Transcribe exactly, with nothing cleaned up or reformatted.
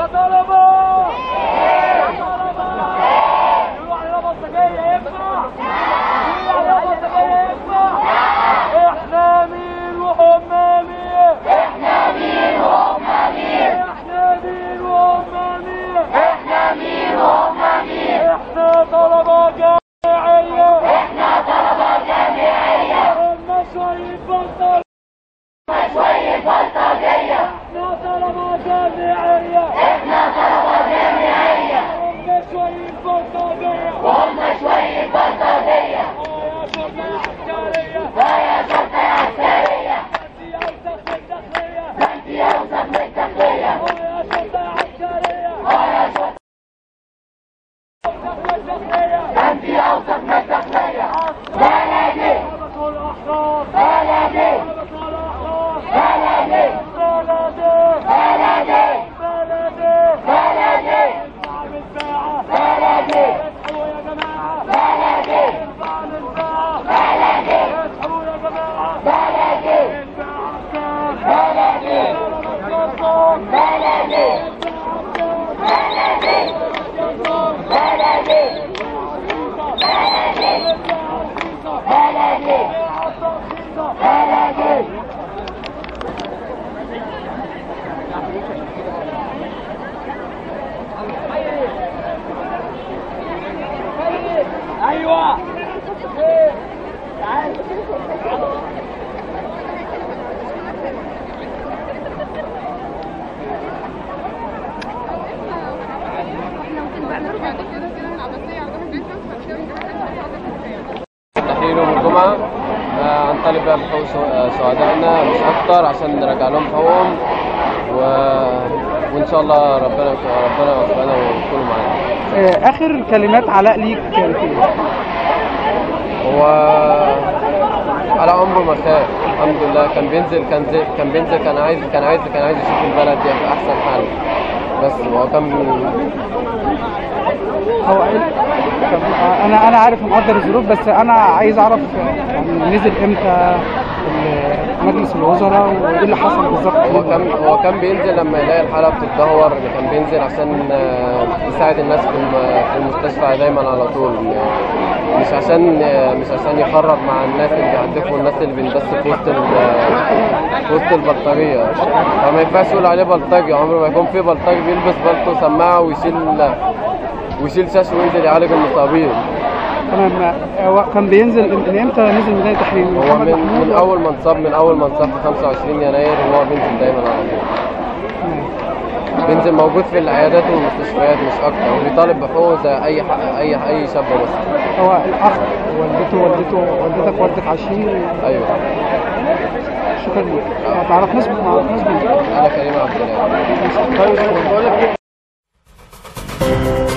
ايوه تعال تحرير يوم الجمعة عن طالب بقى بحقوق سعدائنا مش أكتر عشان نرجع لهم حقوقهم و... وإن شاء الله ربنا ربنا يوفقنا ويكونوا معانا. آخر كلمات علاء ليك كانت إيه؟ هو على عمره ما خاف الحمد لله، كان بينزل كان زي... كان بينزل كان عايز كان عايز كان عايز يشوف البلد دي في أحسن حال، بس هو كان هو انا انا عارف مقدر الظروف، بس انا عايز اعرف يعني نزل امتى مجلس الوزراء وايه اللي حصل بالظبط. هو كان هو كان بينزل لما يلاقي الحاله بتتدهور، كان بينزل عشان يساعد الناس في المستشفى دايما على طول، مش عشان مش عشان يخرج مع الناس اللي بيحدفوا الناس اللي بيندسوا في وسط في وسط البلطجيه. فما ينفعش يقول عليه بلطجي، عمره ما يكون في بلطجي بيلبس بلطو سماعه ويشيل ويشيل شاش وينزل يعالج المصابين. تمام. هو كان بينزل من امتى نزل ميدان التحرير؟ هو من, من اول ما انصاب من اول ما انصاب في خمسة وعشرين يناير وهو بينزل دايما على طول. بينزل موجود في العيادات والمستشفيات مش اكتر، وبيطالب بحقوقه زي اي اي اي شاب مصري. هو الاخ والدته والدته والدتك والدة عشرين. ايوه. شكرا لك. تعرف ناس ما تعرفناش؟ انا كريم عبد الله. طيب بقول لك